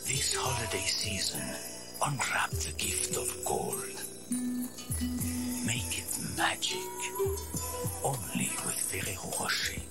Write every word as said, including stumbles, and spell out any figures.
This holiday season, unwrap the gift of gold. Make it magic. Only with Ferraro Rocher.